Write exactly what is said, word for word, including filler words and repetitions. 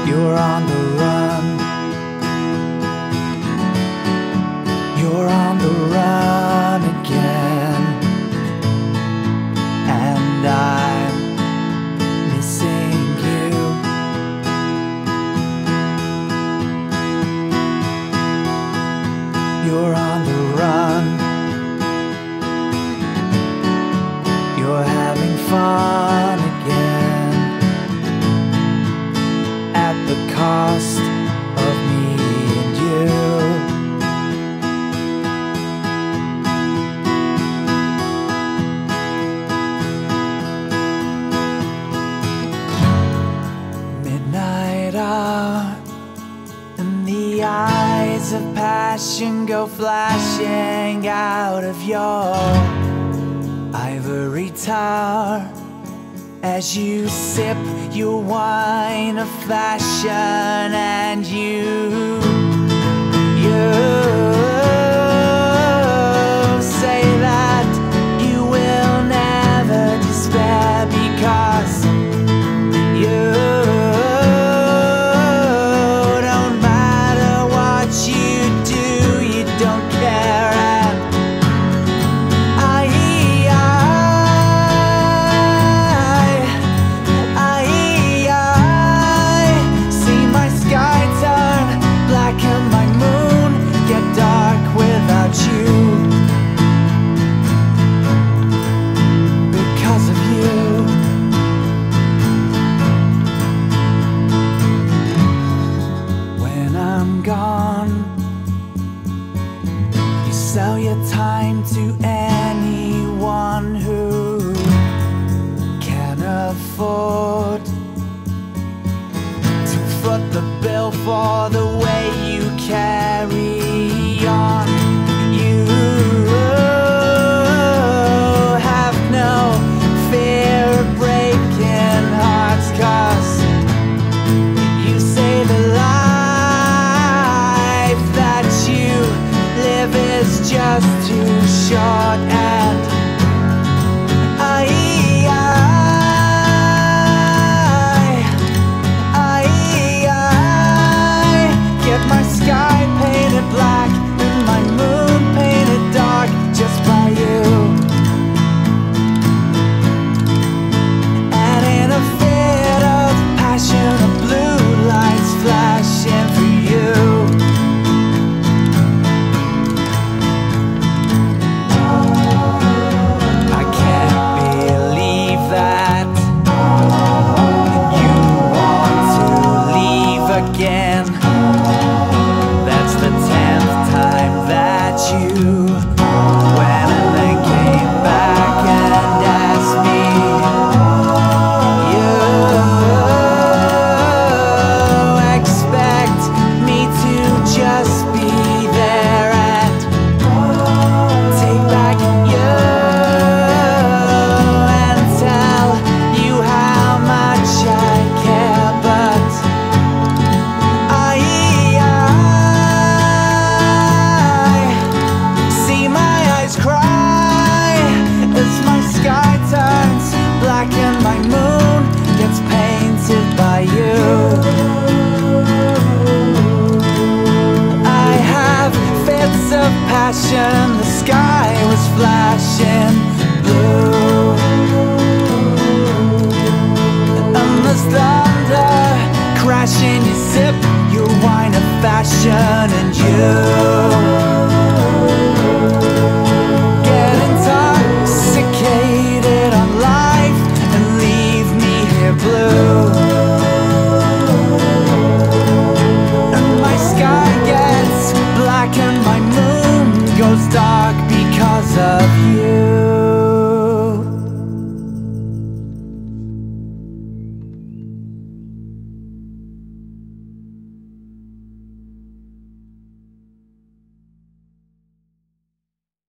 You're on the run. You're on the run again, and I'm missing you. You're on the run. You're having fun again, at the cost of me and you. Midnight hour, and the eyes of passion go flashing out of your ivory tower as you sip your wine of fashion, and you, you say that you will never despair because you don't matter what you do, you don't care. And I sell your time to anyone who can afford to foot the bill for the way you carry on. You have no fear of breaking hearts, 'cause you say the life that you live is just too short. And I, I, I, I get my sky painted black and my moon painted dark just by you. And in a fit of passion, the blue lights flashing for you. Again, that's the tenth time that you went and then came back and asked me. You expect me to just be there and take back you and tell you how much I care, but my moon gets painted by you. I have fits of passion, the sky was flashing